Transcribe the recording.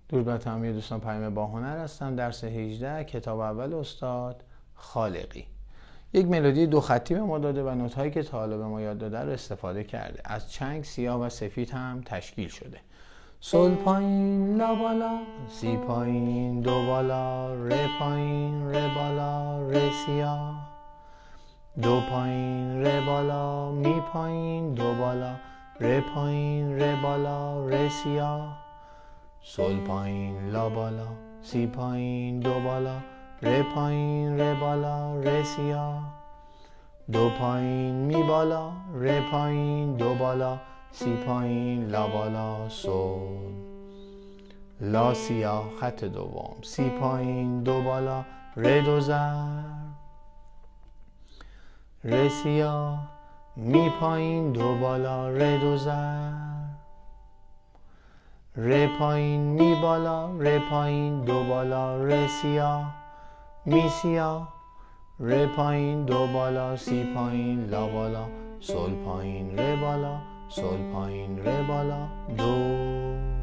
درود بر تمامی دوستان، پیام با هنر هستم. درس 18 کتاب اول استاد خالقی. یک ملودی دو خطی به ما داده و نوت‌هایی که تا حالا به ما یاد داده رو استفاده کرده. از چنگ، سیاه و سفید هم تشکیل شده. سل پایین لا بالا، سی پایین دو بالا، ره پایین ره بالا، ره سیاه، دو پایین ره بالا، می پایین دو بالا، ره پایین ره بالا، ره سیاه، سل پایین لا بالا، سی پایین دو بالا، ره پایین ره بالا، ره سیاه، دو پایین می بالا، ره پایین دو بالا، سی پایین لا بالا، سل لا سیاه خط دوم، سی پایین دو بالا، ره دو زر، ره سیاه، می پایین دو بالا، ره دو زر، ره پایین می بالا، ره پایین دو بالا، ره سیاه، می سیاه، ره پایین دو بالا، سی پایین لا بالا، سل پایین ره بالا، سل پایین ره بالا، دو.